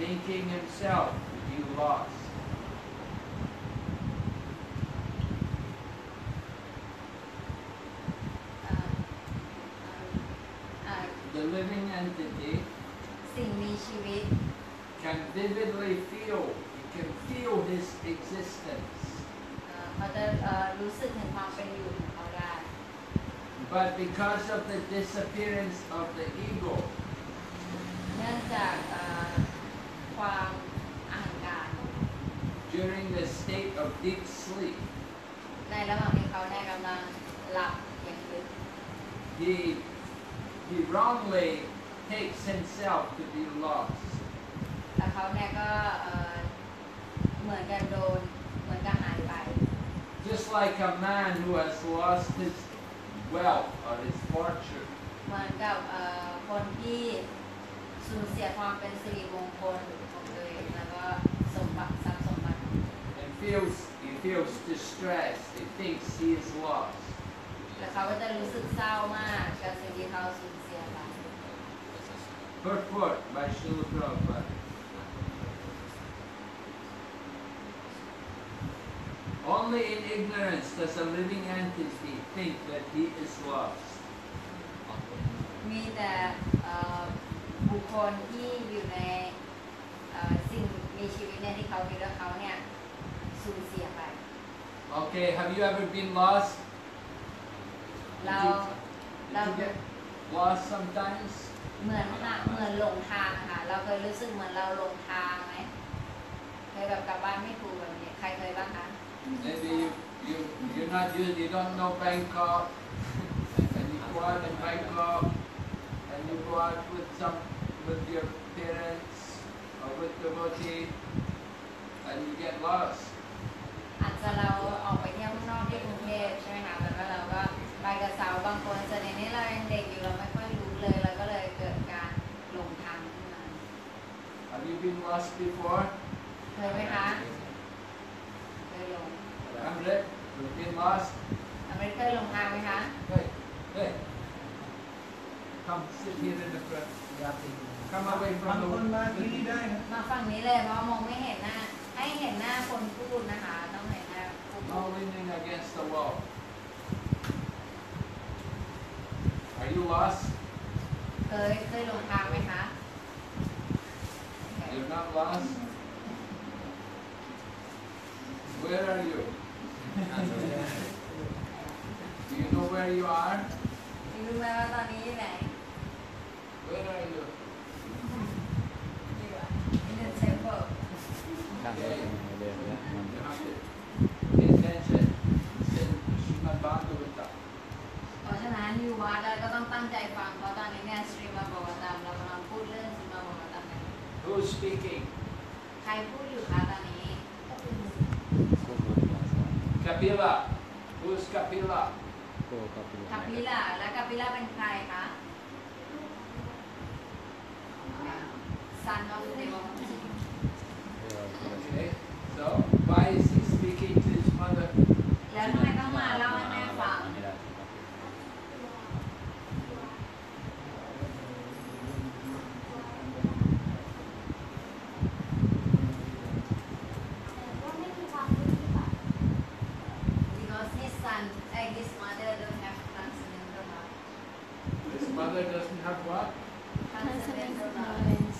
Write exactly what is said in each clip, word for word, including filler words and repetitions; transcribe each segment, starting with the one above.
thinking himself to be lost. The living entity สิ่งมีชีวิต can vividly feel, he can feel his existence. เขาจะรู้สึกถึงความเป็นอยู่ของเขาได้ But because of the disappearance of the ego, เนื่องจากความอหังการ during the state of deep sleep, ในระหว่างที่เขาเนี่ยกำลังหลับอย่างลึก he he wrongly takes himself to be lost. แต่เขาเนี่ยก็เหมือนกันโดนเหมือนกันหายไป Just like a man who has lost his wealth or his fortune. เหมือนกับคนที่สูญเสียความเป็นสิริมงคลของตัวเองแล้วก็สมบัติทรัพย์สมบัติ And feels he feels distressed. He thinks he is lost. แล้วเขาก็จะรู้สึกเศร้ามากกับสิ่งที่เขาสูญเสียไป Purport by Srila Prabhupada. Only in ignorance does a living entity think that he is lost. มีแต่บุคคลที่อยู่ในสิ่งมีชีวิตเนี่ยที่เขาคิดว่าเขาเนี่ยสูญเสียไป Okay, have you ever been lost? เรา Did เรา you get lost sometimes? เหมือนเหมือนหลงทางค่ะเราเคยรู้สึกเหมือนเราหลงทางไหมเคยแบบกลับบ้านไม่ถูกแบบนี้ใครเคยบ้างคะ Maybe you you you're not used, you don't know Bangkok, and you go out in Bangkok, and you go out with some with your parents or with devotee, and you get lost. อาจจะเราออกไปเที่ยวข้างนอกที่กรุงเทพใช่ไหมคะแล้วก็เราก็ไปกับสาวบางคนแต่ในนี้เรายังเด็กอยู่เราไม่ค่อยรู้เลยเราก็เลยเกิดการหลงทางขึ้นมา Have you been lost before? เคยไหมคะเคยหลง Amrit, you've been lost? อเมริกเคยหลงทางไหมคะ Hey, hey, come sit here in the front. Come away from the window. มาฝั่งนี้เลยเพราะมองไม่เห็นหน้าให้เห็นหน้าคนพูดนะคะต้องเห็นหน้าผู้พู No ด leaning against the wall. Are you lost? เคยเคยหลงทางไหมคะ You're not lost? Where are you? Do you know where you are? รู้ไหมว่าตอนนี้อยู่ไหน Where are you? อยู่ in the temple Okay. You have to pay attention. Listen to Srimad Bhagavatam. เพราะฉะนั้นอยู่วัดแล้วก็ต้องตั้งใจฟังเพราะตอนนี้เนี่ยสตรีมบวตามเรากำลังพูดเรื่องสตรีมบวตามกัน Who's speaking? ใครพูดอยู่คะตอนนี้ Kapila. Who's Kapila? กัปปิล่าและกัปปิล่าเป็นใครคะ Son of the devotee Okay. So why is he speaking to his mother? แล้วทำไมต้องมาเล่าให้แม่ฟัง Because his son and his mother don't have transcendental knowledge. His mother doesn't have what? Transcendental knowledge.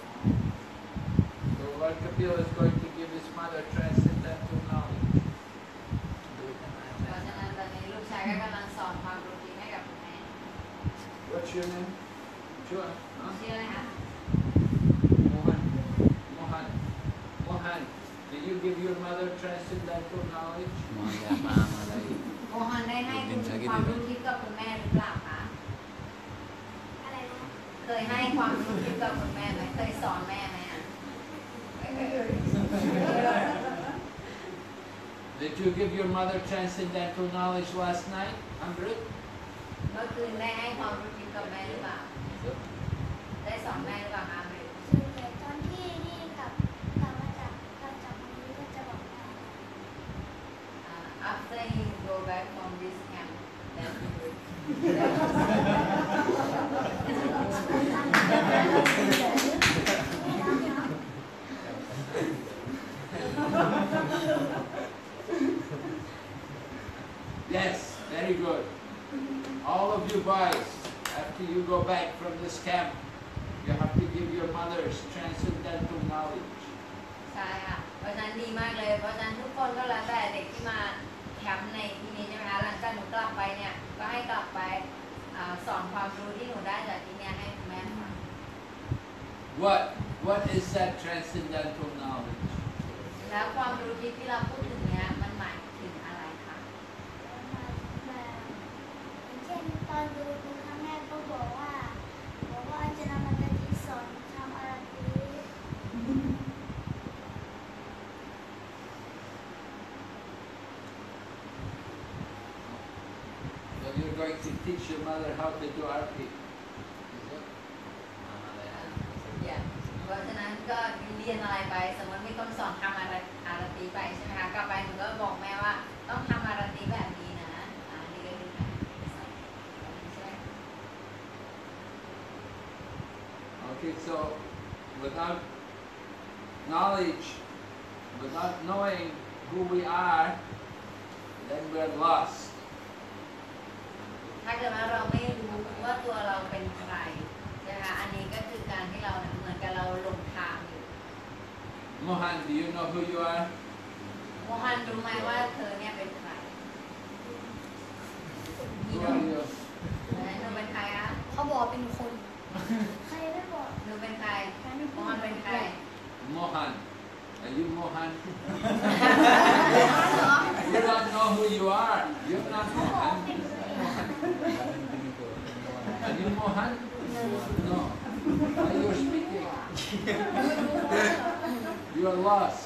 So Lord Kapila is going to give his mother transcendental knowledge. เพราะฉะนั้นตอนนี้ลูกชายก็กำลังสอนความรู้จริงให้กับคุณแม่ What's your name? Sure. Huh? ชื่ออะไรคะ Mohan. Mohan. Mohan. Did you give your mother transcendental knowledge? โมฮันได้ให้คุณความรู้ทิพย์กับคุณแม่หรือเปล่าคะอะไรนะเคยให้ความรู้ทิพย์กับคุณแม่ไหมเคยสอนแม่ไหมอะ Did you give your mother transcendental knowledge last night, Amrit? เมื่อคืนได้ให้ความรู้ทิพย์กับแม่หรือเปล่า ได้สอนแม่หรือเปล่าคะเมริส่วนใหญ่ตอนที่นี่กลับกลับมาจากกลับจากวันนี้ก็จะบอกว่า after he go back from this camp then he will this camp, you have to give your mothers transcendental knowledge. ใช่ค่ะเพราะฉะนั้นดีมากเลยเพราะฉะนั้นทุกคนก็แล้วแต่เด็กที่มาแคมป์ในที่นี้ใช่ไหมคะหลังจากหนูกลับไปเนี่ยก็ให้กลับไปอ่าสอนความรู้ที่หนูได้จากที่เนี่ยให้คุณแม่ฟัง What what is that transcendental knowledge? แล้วความรู้ที่ที่เราพูดถึงเนี้ยมันหมายถึงอะไรคะแบบอย่างเช่นตอนดูดูครั้งแรกก็บอกว่าบอกว่าอาจารย์มันจะที่สอนทำอะไรดี So you're going to teach your mother how to do arti. Is it? อย่าเพราะฉะนั้นก็เรียนอะไรไปสมมติมีคนสอนทำอะไรอารตีไปใช่ไหมคะกลับไปหนูก็บอกแม่ว่าต้องทำอารตีแบบนี้นะอ่านี่ก็คือการใช่ไหม Okay, so without knowledge, without knowing who we are, then we're lost. ถ้าเกิดว่าเราไม่รู้ว่าตัวเราเป็นใครนะคะอันนี้ก็คือการที่เราเนี่ยเหมือนกับเราหลงทางอยู่ Mohan, do you know who you are? โมฮันรู้ไหมว่าเธอเนี่ยเป็นใคร Who are you? หนูเป็นใครอะเขาบอกเป็นคน ใครไม่บอกหนูเป็นใครโมฮันเป็นใคร Mohan. Are you Mohan? เหรอ You don't know who you are. You're not เขาบอก Mohan. เป็นตัวเอง Are you Mohan? No. Are you speaking? You are lost.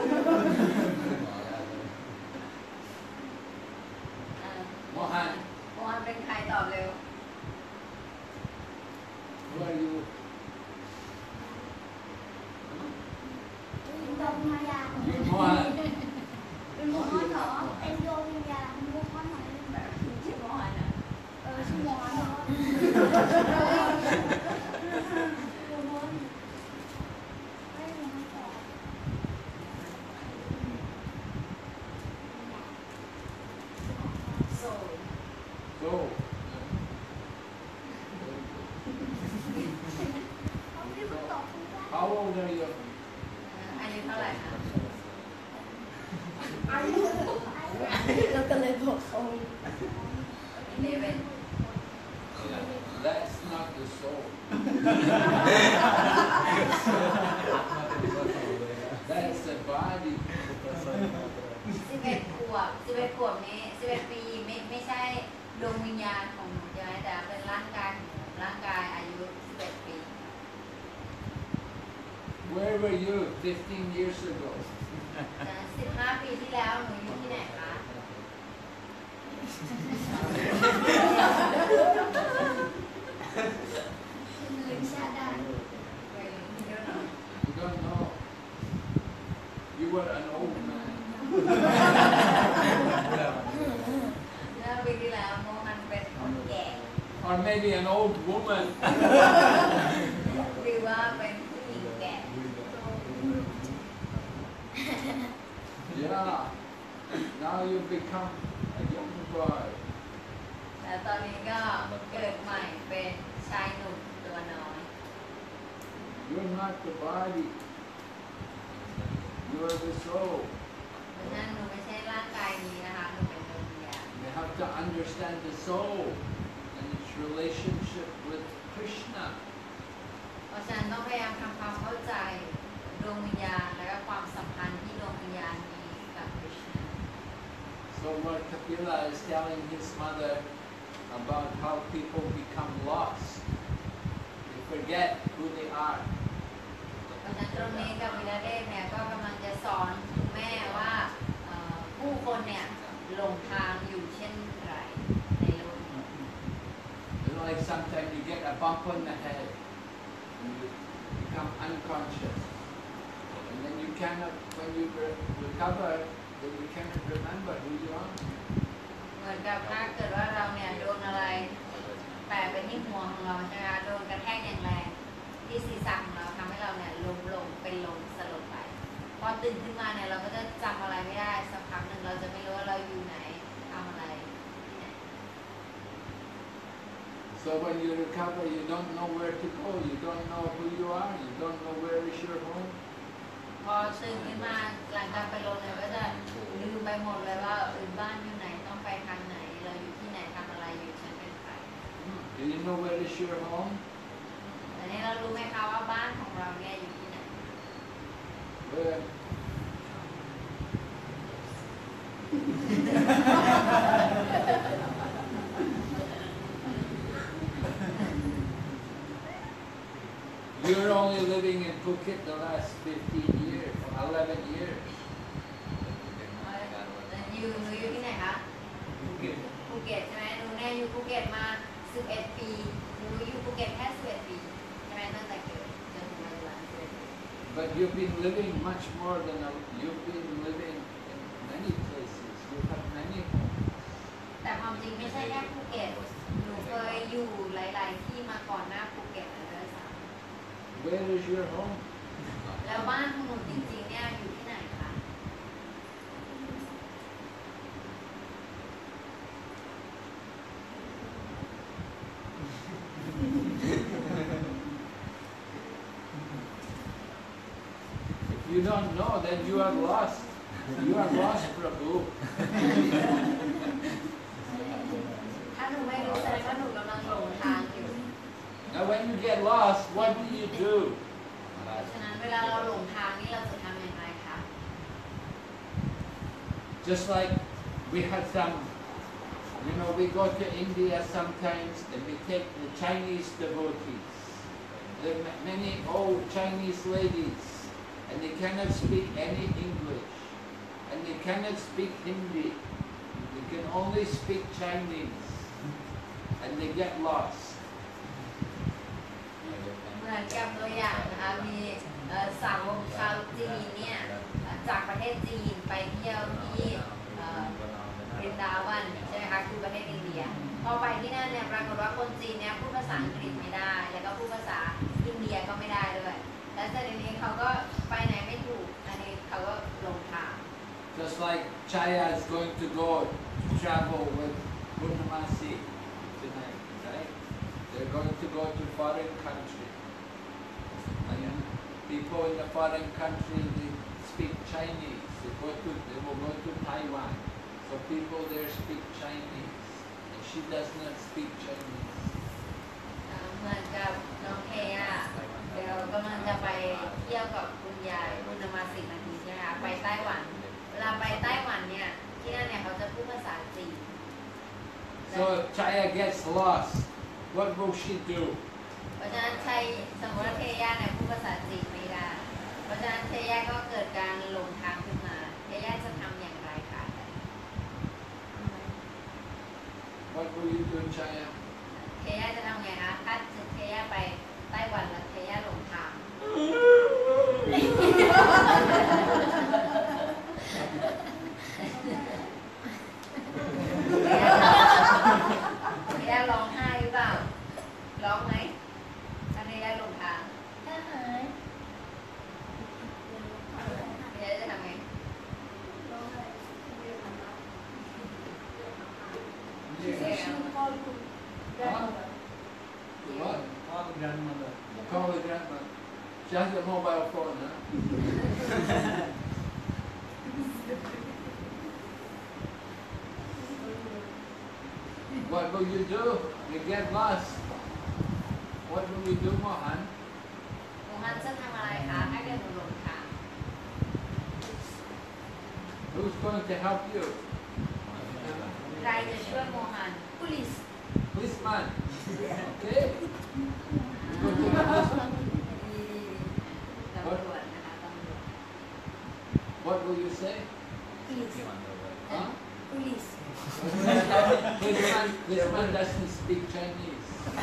อ่าโมฮันโมฮันเป็นใครตอบเร็ว Who are you? เป็นดวงวิญญาณ You're Mohan. เป็นโมฮอนเหรอเป็นดวงวิญญาณโมฮอนไหนแบบชื่อโมฮันอะเออชื่อโมฮอนเหรอโมฮอนไม่โมฮอนต่อโซ Go. เขาไม่ได้ตอบคุณได้ How old are you? อายุเท่าไหร่คะอายุอายุเราก็เลยบอกเขาเลเวน That's not the soul. That's the body. สิบเอ็ดขวบสิบเอ็ดขวบนี้สิบเอ็ดปีไม่ไม่ใช่ดวงวิญญาณของหนูใช่ไหมแต่เป็นร่างกายของหนูร่างกายอายุสิบเอ็ดปี Where were you fifteen years ago? สิบห้าปีที่แล้วหนูอยู่ที่ไหนคะลืมชาได้เคยอยู่ที่เยอะหน่อย You don't know. You were an old man. เมื่อปีที่แล้วโมฮันเป็นคนแก่ Or maybe an old woman. หรือว่าเป็นผู้หญิงแก่ Yeah. Now you become a young boy. แต่ตอนนี้ก็เกิดใหม่เป็นชายหนุ่มตัวน้อย You're not the body. You're the soul. เพราะฉะนั้นหนูไม่ใช่ร่างกายนี้นะคะหนูเป็นดวงวิญญาณ You have to understand the soul and its relationship with Krishna. เพราะฉะนั้นต้องพยายามทำความเข้าใจดวงวิญญาณและก็ความสัมพันธ์ที่ดวงวิญญาณมีกับคริชนา So Lord Kapila is telling his mother about how people become lost. They forget who they are. เพราะฉะนั้นตรงนี้กับวิลาเดชเนี่ยก็กำลังจะสอนคุณแม่ว่าเอ่อผู้คนเนี่ยหลงทางอยู่เช่นไรในโลกนี้ You know, like sometimes you get a bump on the head and you become unconscious. And then you cannot, when you re- recover, then you cannot remember who you are. เหมือนกับถ้าเกิดว่าเราเนี่ยโดนอะไรแปะไปที่หัวของเราใช่ไหมคะโดนกระแทกอย่างแรงที่ศีรษะของเราทำให้เราเนี่ยล้มลงเป็นลมสลบไปพอตื่นขึ้นมาเนี่ยเราก็จะจำอะไรไม่ได้สักพักหนึ่งเราจะไม่รู้ว่าเราอยู่ไหนทำอะไรที่ไหน So when you recover, you don't know where to go. You don't know who you are. You don't know where is your home. พอตื่นขึ้นมาหลังจากไปลงเนี่ยก็จะลืมไปหมดเลยว่าเออบ้านอยู่ไหนต้องไปทางไหนเราอยู่ที่ไหนทำอะไรอยู่ฉันเป็นใคร Do you know where is your home? แต่นี้เรารู้ไหมคะว่าบ้านของเราเนี่ยอยู่ที่ไหน Where? You're only living in Phuket the last fifteen years, eleven years. อยู่หนูอยู่ที่ไหนคะภูเก็ตใช่ไหมหนูเนี่ยอยู่ภูเก็ตมาสิบเอ็ดปีหนูอยู่ภูเก็ตแค่สิบเอ็ดปีใช่ไหมตั้งแต่เกิดจนถึงปัจจุบันสิบเอ็ดปี But you've been living much more than a, you've been living in many places. You have many homes. แต่ความจริงไม่ใช่แค่ภูเก็ตหนูเคยอยู่หลายๆที่มาก่อนหน้าภูเก็ตเลยด้วยซ้ Where is your home? ำแล้วบ้านของหนูจริงๆเนี่ยอยู่ที่ไหนคะ If you don't know, then you are lost. You are lost, Prabhu. ถ้าหนูไม่รู้แสดงว่าหนูกำลังหลงทางอยู่ Now, when you get lost, what do you do? เพราะฉะนั้นเวลาเราหลงทางนี่เราจะทำอย่างไรคะ Just like we had some, you know, we go to India sometimes and we take the Chinese devotees. There are ma- many old Chinese ladies and they cannot speak any English and they cannot speak Hindi. They can only speak Chinese and they get lost. เหมือนกับตัวอย่างนะคะมีเอ่อสาวกชาวจีนเนี่ยเอ่อจากประเทศจีนไปเที่ยวที่เอ่อวรินดาวันใช่ไหมคะคือประเทศอินเดียพอไปที่นั่นเนี่ยปรากฏว่าคนจีนเนี่ยพูดภาษาอังกฤษไม่ได้ แล้วก็พูดภาษาอินเดียก็ไม่ได้ด้วยและเสร็จทีนี้เขาก็ไปไหนไม่ถูกอันนี้เขาก็หลงทาง Just like Chaya is going to go to travel with Purnamasi tonight, right? They're going to go to foreign country. And people in the foreign country, they speak Chinese. They go to, they will go to Taiwan. So people there speak Chinese. And she does not speak Chinese. เอ่อเหมือนกับน้องเทย่าเดี๋ยวกำลังจะไปเที่ยวกับคุณยายคุณนมาสิบนาทีใช่ไหมคะไปไต้หวันเวลาไปไต้หวันเนี่ยที่นั่นเนี่ยเขาจะพูดภาษาจีน So if Chaya gets lost, what will she do? เพราะฉะนั้นใครสมมติว่าเทย่าเนี่ยพูดภาษาจีนไม่ได้ เพราะฉะนั้นเทย่าก็เกิดการหลงทางขึ้นมา เทย่าจะทำอย่างไรคะ What will you do, Chaya? เทย่าจะทำไงคะถ้าเทย่าไปไต้หวันแล้วเทย่าหลงทาง เทย่าร้องไห้หรือเปล่า ร้องไหมถ้าเทย่าหลงทางถ้าหายเทย่าจะทำไงร้องเลยเรียกมันว่า Yes. ชื่อพ่อคุณได้หมด What? Call grandmother. Call the grandma. She has a mobile phone, huh? What will you do? You get lost. What will you do, Mohan? หนูฮันจะทำอะไรคะถ้าเกิดหนูหลงทาง Who's going to help you? ใครจะช่วยโมฮัน police Policeman. Okay. You go to the policeman. ตำรวจนะคะตำรวจ What will you say? police Huh? police Policeman, policeman doesn't speak Chinese.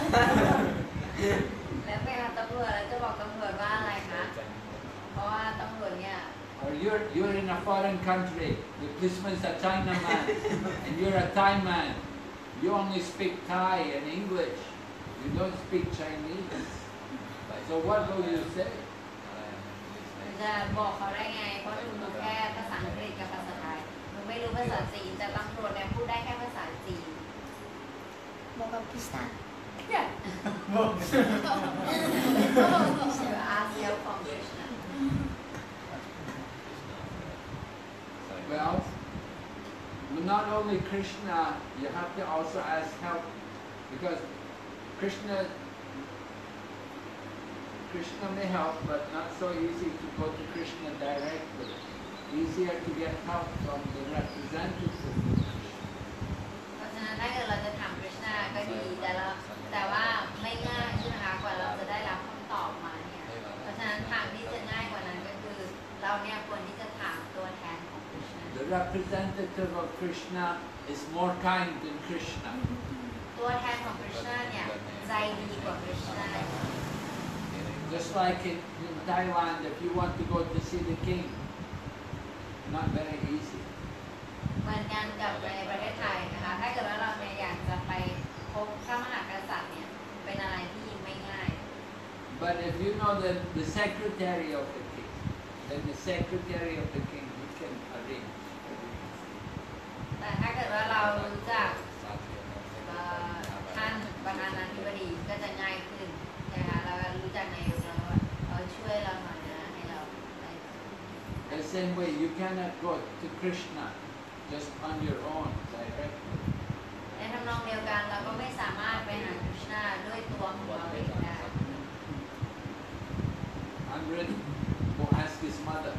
แล้วไปหาตำรวจแล้วจะบอกตำรวจว่าอะไรคะ เพราะว่าตำรวจเนี่ย Or you're you're in a foreign country. The policeman's a Chinaman, and you're a Thai man. You only speak Thai and English. You don't speak Chinese. So what will you say? จะบอกเขาได้ไง เพราะหนูรู้แค่ภาษาอังกฤษกับภาษาไทย หนูไม่รู้ภาษาจีน แต่ตำรวจเนี่ยพูดได้แค่ภาษาจีนบอกกับพิซซ่าเ You ask help from Krishna. Well, not only Krishna, you have to also ask help because Krishna, Krishna may help, but not so easy to go to Krishna directly. Easier to get help from the representatives of Krishna. เพราะฉะนั้นถ้าเกิดเราจะถาม Krishna ก็ดีแต่เราแต่ว่าไม่ง่ายใช่ไหมคะกว่าเราจะได้รับคำตอบมาเนี่ยเพราะฉะนั้นทางที่จะง่ายกว่านั้นก็คือเราเนี่ยควรที่จะถามตัวแทนของ Krishna. The representative of Krishna is more kind than Krishna. ตัวแทนของ Krishna เนี่ยใจดีกว่า Krishna. Just like in, in Thailand, if you want to go to see the king, not very easy. เหมือนกันกับในประเทศไทยนะคะถ้าเกิดว่าเราเนี่ยอยากจะไปพบพระมหากษัตริย์เนี่ยเป็นอะไรที่ไม่ง่าย But if you know the, the secretary of the king, then the secretary of the king, you can arrange. แต่ถ้าเกิดว่าเรารู้จักเอ่อท่านประธานาธิบดีก็จะง่ายขึ้นนะคะเรารู้จักนายกแล้วว่าเขาช่วยเราหน่อยนะให้เราได้ The same way, you cannot go to Krishna just on your own directly. ในทำนองเดียวกันเราก็ไม่สามารถไปหาคริชนาด้วยตัวของเราเองได้ Amrit will ask his mother.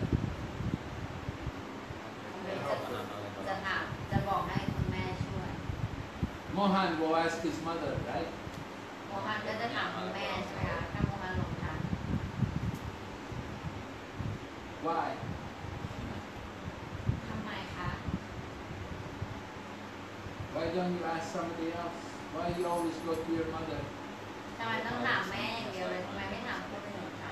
จะจะถามจะบอกให้คุณแม่ช่วย Mohan will ask his mother, right? โมฮันก็จะถามคุณแม่ใช่ไหมคะถ้าโมฮันหลงทาง Why? ทำไมคะ Why don't you ask somebody else? Why you always go to your mother? ทำไมต้องถามแม่อย่างเดียวเลยทำไมไม่ถามคนอื่นคะ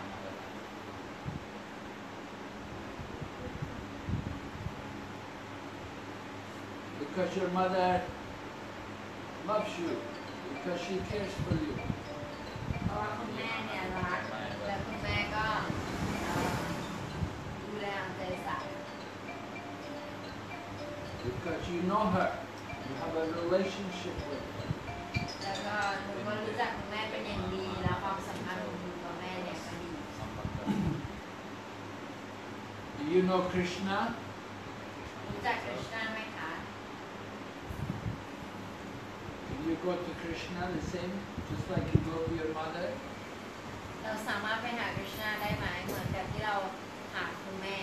Because your mother loves you. Because she cares for you. เพราะว่าคุณแม่เนี่ยรักและคุณแม่ก็เอ่อดูแลเอาใจใส่ Because you know her. You have a relationship with her. แล้วก็หนูก็รู้จักคุณแม่เป็นอย่างดีแล้วความสัมพันธ์ของหนูกับแม่เนี่ยก็ดี Do you know Krishna? รู้จักคริชนาไหมคะ Can you go to Krishna the same, just like you go to your mother? เราสามารถไปหาคริชนาได้ไหมเหมือนกับที่เราหาคุณแม่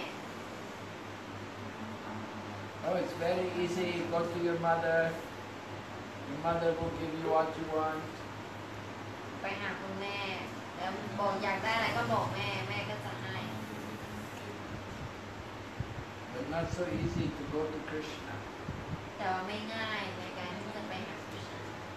Oh, it's very easy. Go to your mother. Your mother will give you what you want. ไปหาคุณแม่แล้วบอกอยากได้อะไรก็บอกแม่แม่ก็จะให้ But not so easy to go to Krishna. แต่ว่าไม่ง่ายในการที่จะไปหาคริชนา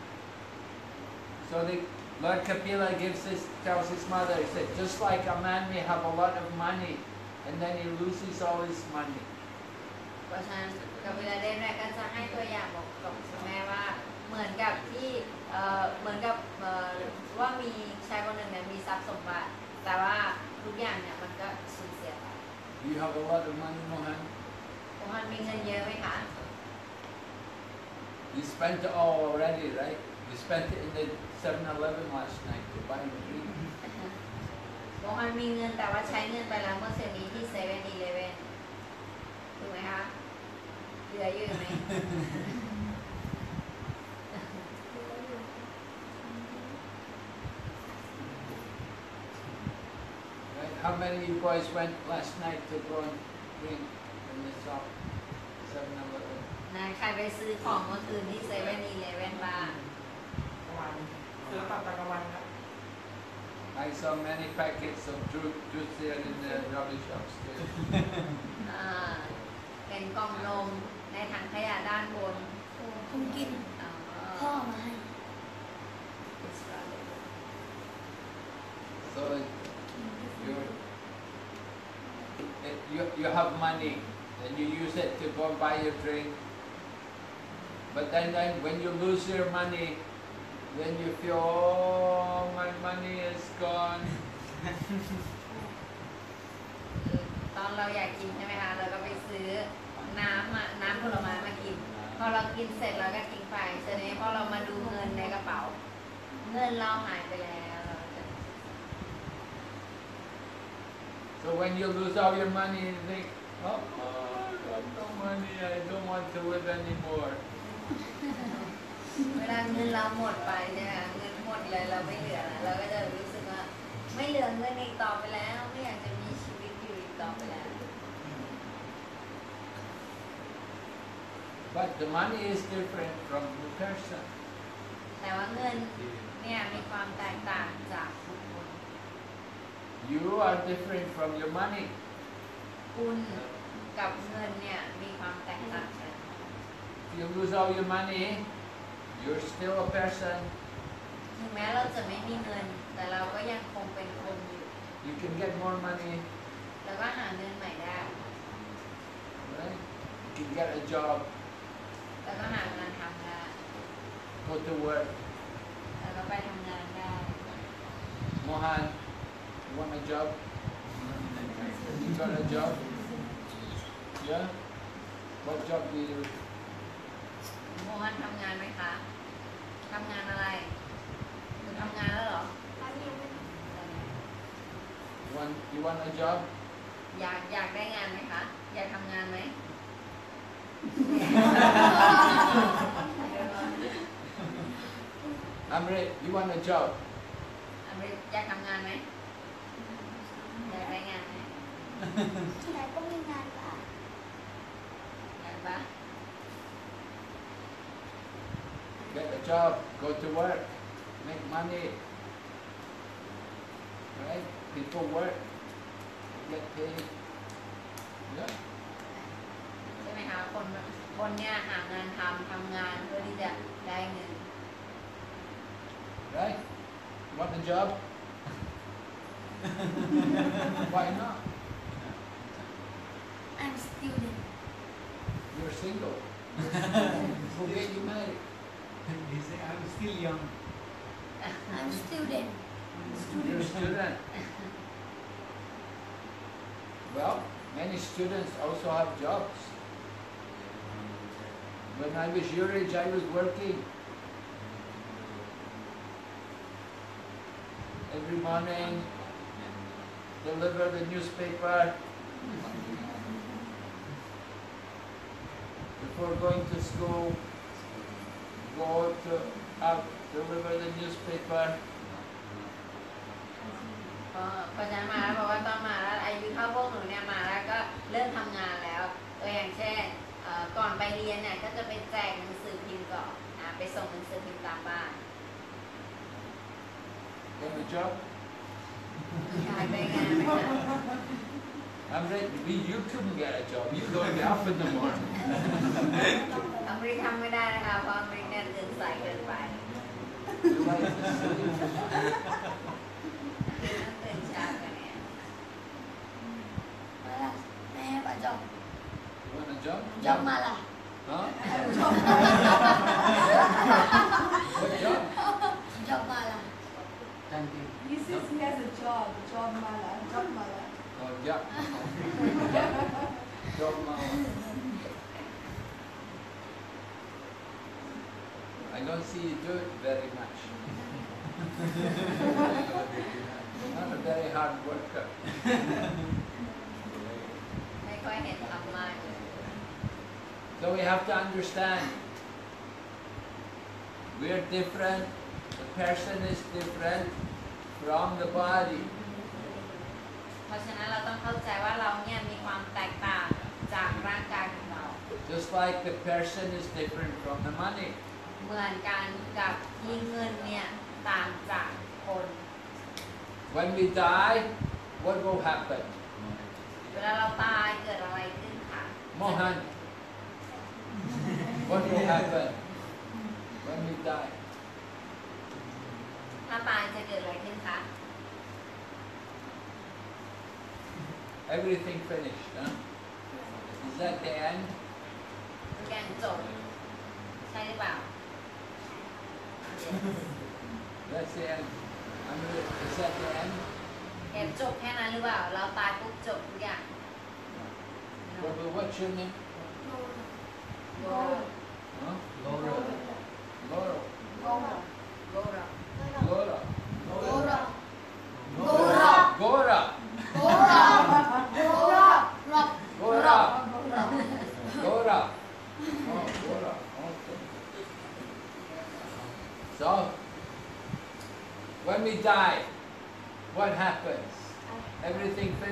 So the Lord Kapila gives this, tells his mother, he said, just like a man may have a lot of money and then he loses all his money. เพราะฉะนั้นกับเวลาเดนแรกก็จะให้ตัวอย่างบอกกับคุณแม่ว่าเหมือนกับที่เอ่อเหมือนกับเอ่อว่ามีชายคนหนึ่งเนี่ยมีทรัพย์สมบัติแต่ว่าทุกอย่างเนี่ยมันก็สูญเสียไป Do you have a lot of money, Mohan? คุณฮันมีเงินเยอะไหมคะ You spent it all already, right? You spent it in the seven eleven last night to buy a drink. โมฮันมีเงินแต่ว่าใช้เงินไปแล้วเมื่อเช้านี้ที่เซเว่นอีเลฟเว่นถูกไหมคะเหลืออยู่ไหม Right? How many of you boys went last night to go and drink in the shop? seven eleven. นะใครไปซื้อของเมื่อคืนที่เซเว่นอีเลฟเว่นบ้างวันซื้อตับตะกวันครับ I saw many packets of juice, juice there in the rubbish upstairs. อ่าเป็นกล่องนมในถังขยะด้านบนโอ้คุณกินอ่าพ่อมาให้ So you you you have money and you use it to go and buy your drink. But then, then when you lose your money, then you feel, oh, my money is gone. ตอนเราอยากกินใช่ไหมคะเราก็ไปซื้อน้ำอะน้ำผลไม้มากิน พอเรากินเสร็จเราก็ทิ้งไปเสร็จนี้พอเรามาดูเงินในกระเป๋าเงินเราหายไปแล้วเราจะ So when you lose all your money, you think, oh, I got no money, I don't want to live anymore. เวลาเงินเราหมดไปใช่ไหมเงินหมดเลยเราไม่เหลือแล้วเราก็จะรู้สึกว่าไม่เหลือเงินอีกต่อไปแล้วไม่อยากจะมีชีวิตอยู่อีกต่อไปแล้ว But the money is different from the person. แต่ว่าเงินเนี่ยมีความแตกต่างจากบุคคล You are different from your money. คุณกับเงินเนี่ยมีความแตกต่างกัน If you lose all your money, you're still a person. ถึงแม้เราจะไม่มีเงิน แต่เราก็ยังคงเป็นคนอยู่ You can get more money, แล้วก็หาเงินใหม่ได้ right? You can get a job, แล้วก็หางานทำได้ go to work. แล้วก็ไปทำงานได้ Mohan, you want a job? You got a job? Yeah? What job do you do? โมฮันทำงานไหมคะทำงานอะไรคุณทำงานแล้วเหรอตอนนี้มัน You want, you want a job? อยากอยากได้งานไหมคะ อยากทำงานไหม Amrit, you want a job? อเมริกอยากทำงานไหมอยากได้งานไหมที่ไหนก็มีงานละอยากปะ Get a job, go to work, make money. Right? People work, get paid. Yeah. ใช่ไหมคะคนคนเนี่ยหางานทำทำงานเพื่อที่จะได้เงิน Right? Want a job? Why not? I'm student You're single. We'll get you married. He say I'm still young. I'm student You're a student. Well, many students also have jobs. When I was your age, I was working. Every morning, deliver the newspaper. Before going to school, go to out, deliver the newspaper. พอพอฉันมาแล้วบอกว่าต้องมาแล้วอายุเท่าพวกหนูเนี่ยมาแล้วก็เริ่มทำงานแล้วตัวอย่างเช่นเอ่อก่อนไปเรียนเนี่ยก็จะไปแจกหนังสือพิมพ์ก่อนอ่าไปส่งหนังสือพิมพ์ตามบ้าน Want a job? อยากได้งานไหมคะ I'm ready. We, you couldn't get a job. You don't get up in the morning. อเมริกทำไม่ได้นะคะเพราะอเมริกเนี่ยตื่นสายเกินไป You like to sleep. ตื่นเช้ากันเนี่ยมาละแม่ปะจอบ You want a job? จอบมาละ Huh? What job? จอบมาละ Thank you. He says he has a job, job mala, job mala. Oh, yeah. Job mama. I don't see you do it very much. You're not a very hard worker. ไม่ค่อยเห็นทำมากเลย So we have to understand. We're different. The person is different from the body. เพราะฉะนั้นเราต้องเข้าใจว่าเราเนี่ยมีความแตกต่างจากร่างกายของเรา Just like the person is different from the money. เหมือนกันกับที่เงินเนี่ยต่างจากคน When we die, what will happen? เวลาเราตายเกิดอะไรขึ้นคะ Mohan, what will happen when we die? ถ้าตายจะเกิดอะไรขึ้นคะ Everything finished, huh? Is that the end? ทุกอย่างจบใช่หรือเปล่า That's the end. I'm gonna, is that the end? เห็นจบแค่นั้นหรือเปล่า เราตายปุ๊บจบทุกอย่าง What, what's your name? โก Huh? Laura. Laurel. โกโกเราแล้วเรา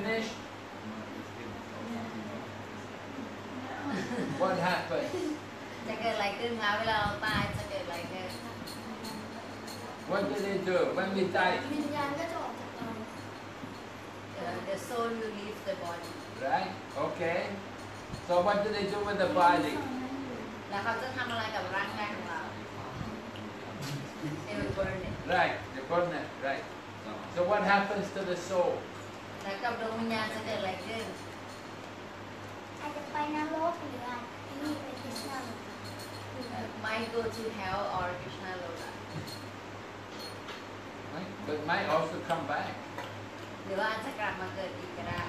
finished, what happens? จะเกิดอะไรขึ้นคะเวลาเราตายจะเกิดอะไรขึ้น What do they do when we die? วิญญาณก็จะออกจากเรา The the soul will leave the body Right? Okay. So what do they do with the body? แล้วเขาจะทำอะไรกับร่างกายของเรา They will burn it Right, they burn it, right. So what happens to the soul? แล้วกับดวงวิญญาณจะเกิดอะไรขึ้นอาจจะไปนรกหรืออาจจะนี่ไปคริสต์มาส might go to hell or Krishna Loka Right? But might also come back. หรือว่าอาจจะกลับมาเกิดอีกก็ได้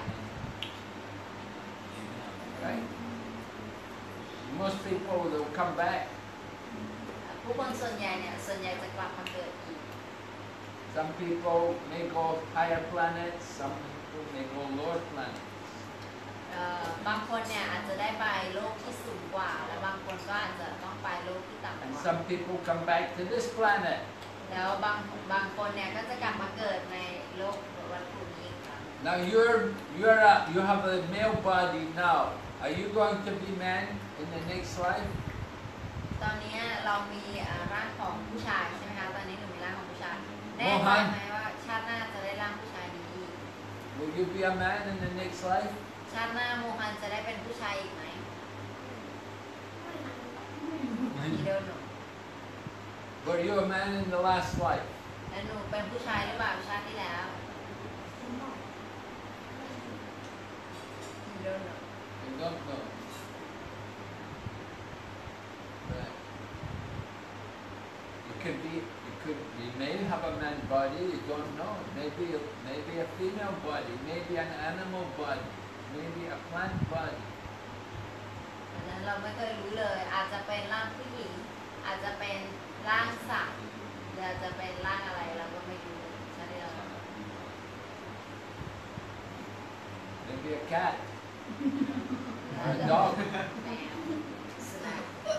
Right? Most people will come back. ผู้คนส่วนใหญ่เนี่ยส่วนใหญ่จะกลับมาเกิดอีก Some people may go higher planets, some people may go lower planets. เอ่อบางคนเนี่ยอาจจะได้ไปโลกที่สูงกว่า และบางคนก็อาจจะต้องไปโลกที่ต่ำก And ว่า some people come back to this planet. แล้วบางบางคนเนี่ยก็จะกลับมาเกิดในโลกวัตถุนี้อีกครั้ง Now you're you're a, you have a male body now. Are you going to be man in the next life? ตอนนี้เรามีเอ่อร่างของผู้ชายใช่ไหมคะตอนนี้หนูมีร่างของผู้ชายแน่ใจไหมว่าชาติหน้าจะได้ร่างผู้ชายนี้อีก Will you be a man in the next life? ชาติหน้าโมฮันจะได้เป็นผู้ชายอีกไหม You don't know Were you a man in the last life? แล้วหนูเป็นผู้ชายหรือเปล่าชาติที่แล้ว You don't know You don't know. Right. You could be, you could, you may have a man body. You don't know. Maybe, maybe a female body. Maybe an animal body. Maybe a plant body. ดังนั้นเราไม่เคยรู้เลยอาจจะเป็นร่างผู้หญิงอาจจะเป็นร่างสัตว์หรืออาจจะเป็นร่างอะไรเราก็ไม่รู้ชาติที่แล้ว Maybe a cat อา or จ a จะ dog. แมวสุนัข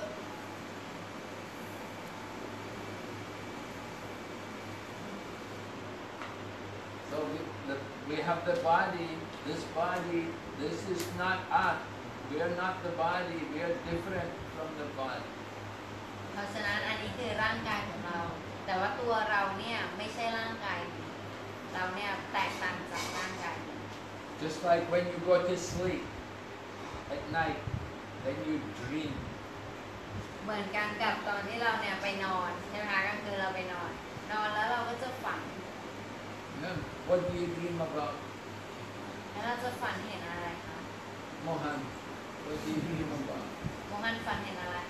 So we, the, we have the body. This body. This is not us. We are not the body. We are different from the body. เพราะฉะนั้นอันนี้คือร่างกายของเรา แต่ว่าตัวเราเนี่ยไม่ใช่ร่างกายนี้เราเนี่ยแตกต่างจากร่างกายนี้ Just like when you go to sleep at night, then you dream. เหมือนกันกับตอนที่เราเนี่ยไปนอนใช่ไหมคะก็คือเราไปนอน นอนแล้วเราก็จะฝัน Yeah. What do you dream about, แล้วเราจะฝันเห็นอะไรคะ Mohan? What do you dream about? โมฮันฝันเห็นอะไรคะ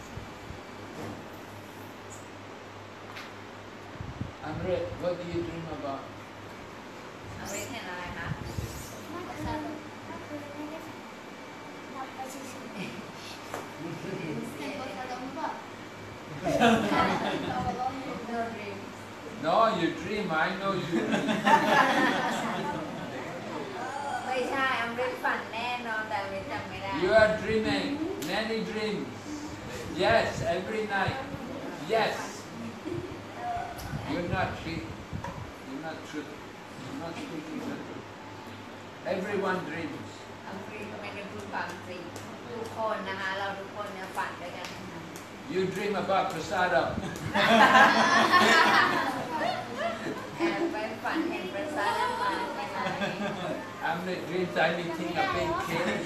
Amrit, what do you dream about? อเวทเห็นอะไรคะนั่นคือนั่นคือไม่ได้ทำไปเฉยๆแต่ก็จะต้องแบบ No dreams No, you dream. I know you dream. ไม่ใช่อเวทฝันแน่นอนแต่อเวทจำไม่ได้ You are dreaming many dreams. Yes, every night. Yes. You're not true. You're not true. You're not speaking the truth. Everyone dreams. อังกฤษก็ไม่ได้พูดความจริงทุกคนนะคะ เราทุกคนเนี่ยฝันด้วยกันทั้งนั้น You dream about prasadam. แอบไปฝันเห็นประสาทมาใช่ไหม Amrit dreams I'm eating a big cake.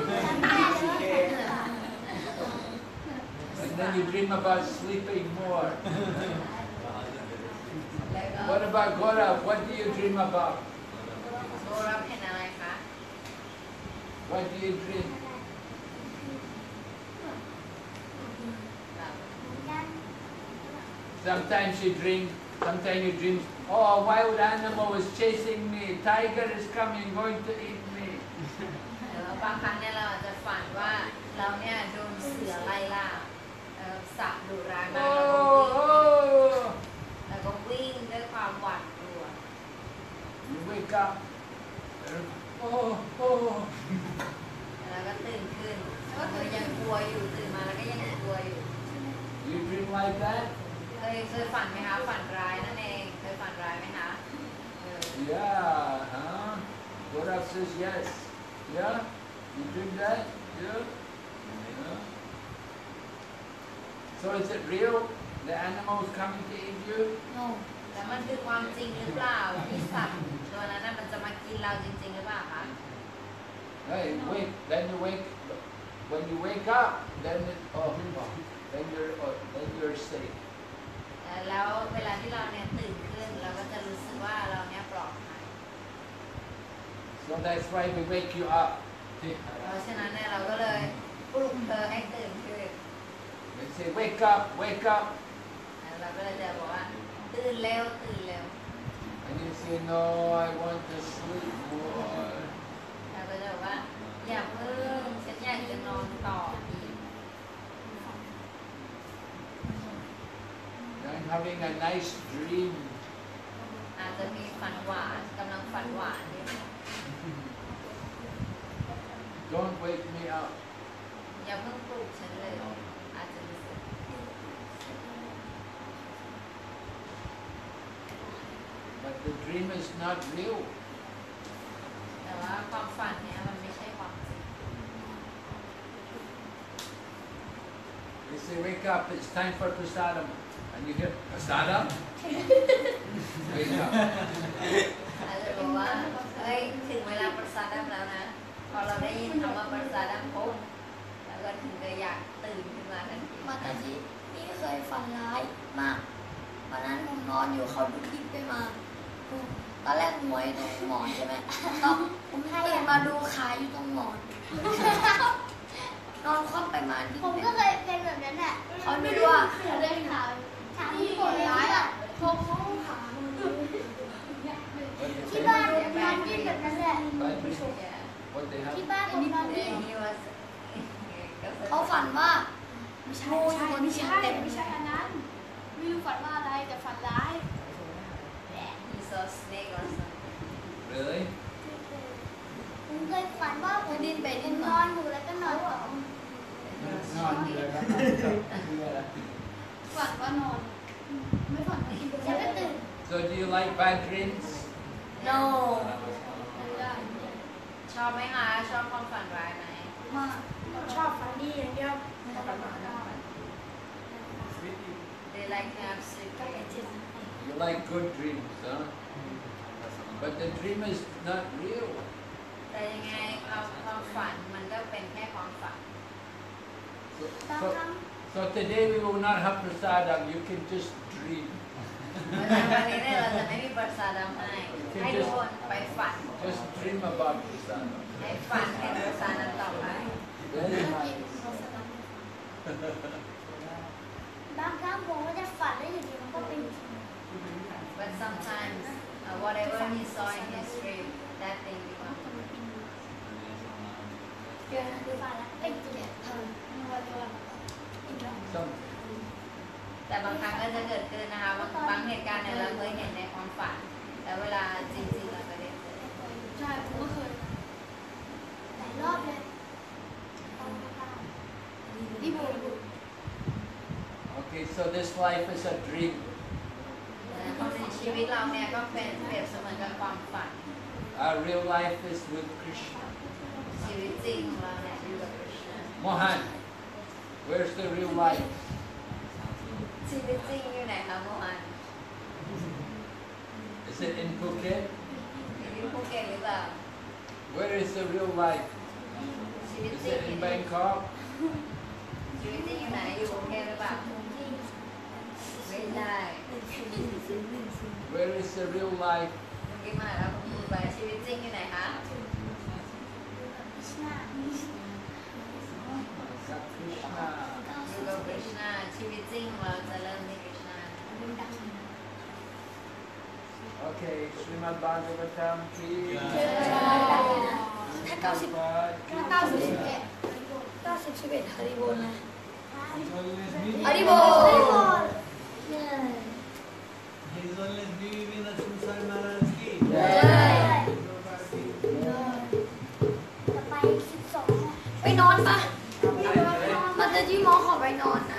And then you dream about sleeping more. แล้วก็ What about Gaurav? What do you dream about? โบรับเห็นอะไรคะ What do you dream? แบบ Sometimes you dream, sometimes you dream, oh, a wild animal is chasing me, tiger is coming, going to eat me. หรือว่าบางครั้งเนี่ยเราอาจจะฝันว่าเราเนี่ยโดนเสือไล่ล่าเอ่อสัตว์ดุร้ายมาก Oh, oh. แล้วก็วิ่งด้วยความหวาดกลัว You wake up, oh, oh. แล้วก็ตื่นขึ้นก็คือยังกลัวอยู่ตื่นมาแล้วก็ยังกลัวอยู่ You dream like that? เคยเคยฝันไหมคะฝันร้ายนั่นเองเคยฝันร้ายไหมคะเออ Yeah, huh? Gora says yes. Yeah? You drink that? Yeah? Yeah. So is it real? The animals coming to eat you? no แล้วมันคือความจริงหรือเปล่าที่สัตว์ตัวนั้นน่ะมันจะมากินเราจริงๆหรือเปล่าคะ Hey, wake. Then you wake. When you wake up, then it, oh, then you're oh, then you're safe. เอ่อแล้วเวลาที่เราเนี่ยตื่นขึ้นเราก็จะรู้สึกว่าเราเนี่ยปลอดภัย So that's why we wake you up. เพราะฉะนั้นเนี่ยเราก็เลยปลุกเธอให้ตื่นขึ้น We say, wake up, wake up. แล้วเราก็เลยจะบอกว่าตื่นเร็วตื่นเร็ว And you say, no, I want to sleep more. เราก็จะบอกว่าอย่าเพิ่งฉันอยากจะนอนต่ออีก I'm having a nice dream. อาจจะมีฝันหวานกำลังฝันหวานอยู่ Don't wake me up. อย่าเพิ่งปลุกฉันเลยอาจจะรู้สึก But the dream is not real. แต่ว่าความฝันเนี่ยมันไม่ใช่ความจริง They say, wake up, it's time for prasadam. And you hear, prasadam? Wake up. อาจจะบอกว่าเอ้ยถึงเวลาประสาทดัมแล้วนะพอเราได้ยินคำว่าประสาทดัมปุ๊บแล้วก็ถึงจะอยากตื่นขึ้นมาทันทีมาตาจินี่เคยฝันร้ายมากวันนั้นผมนอนอยู่เขาดูคลิปไปมาตอนแรกมวยตรงหมอนใช่ไหมตอนผมตื่นมาดูขาอยู่ตรงหมอน นอนคว่ำไปมาที่ผมก็เคยเป็นแบบนั้นแหละเขาไม่รู้ว่าเขาเดินข่าวถามที่คนร้ายอ่ะเขาเขาขา What they ที่ say? บ้านผมนอนดิ้นแบบนั้นแหละ But เนี่ย what they have? ที่บ้านผมนอนเดี๋ดิ้ยวน นี้ว่าเขาฝันว่าไม่ใช่ไม่ใช่ไม่ใช่ไม่ใช่อันนั้นไม่รู้ฝันว่าอะไรแต่ฝันร้าย he saw snake or something Really? ผมเคยฝันว่าผมดิ้นไปผดิ้นมนมาอนอยู่แล้วก็นอนต่อ No, yeah. ฝันว่านอน ไม่ฝันว่ากินฉันก็ตื่น So do you like bad dreams? no ชอบไหมคะชอบความฝันร้ายไหมมากชอบฝันดีอย่างเดียวไม่ฝันร้ายได้ they like to have sleep dreams You like good dreams, huh? But the dream is not real. แต่ยังไงความความฝันมันก็เป็นแค่ความฝัน So, บาง so, ครั้ง so today we will not have prasadam. You can just dream. เพราะฉะนั้นวันนี้เนี่ยเราจะไม่มีประสาทดำให้ให้ทุกคนไปฝัน Just dream about prasadam. ให้ฝันเห็นประสาทนั้นต่อไป Very nice. บางครั้งผมก็จะฝันแล้วอยู่ดีมันก็เป็นจริง but sometimes uh, whatever he saw in his dream that thing becomes เดี๋ยวนะดูฝันแล้วเป็นจริงเออวันนี้วัน Some, แต่บางครั้งก็จะเกิดขึ้นนะคะบางบางเหตุการณ์เนี่ยเราเคยเห็นในความฝันแต่เวลาจริงๆเราก็ได้เจอใช่ผมก็เคยหลายรอบเลยนี่บูบู okay, so this life is a dream. เพราะในชีวิตเราเนี่ยก็เป็นเปรียบเสมือนกับความฝัน Our real life is with Krishna. ชีวิตจริงของเราเนี่ยอยู่กับพระเจ้า Mohan, where's the real life? ชีวิตจริงอยู่ไหนคะโมฮัน Is it in Phuket? อยู่ที่ภูเก็ตหรือเปล่า Where is the real life? ชีวิต Is จริง it อยู่ in ไหน Bangkok? ชีวิตจริงอยู่ไหนอยู่กรุงเทพหรือเปล่าไม่ได้ Where is the real life? เมื่อกี้มาแล้วผมพูดไปชีวิตจริงอยู่ไหนคะ Krishna Got Krishna. อยู่กับคริชนาชีวิตจริงของเราจะเริ่มที่คริชนา Okay, Srimad Bhagavatam ki. ถ้าเก้าสิบ Prabhupada. เก้าสิบสิบเอ็ดเก้าสิบสิบเอ็ดฮาริโบนนะ He's always me. ฮาริโบ He's always me in the Sansar Maharaj ki. จะไปสิบสองไปนอนปะมาเจอที่หมอขอไปนอน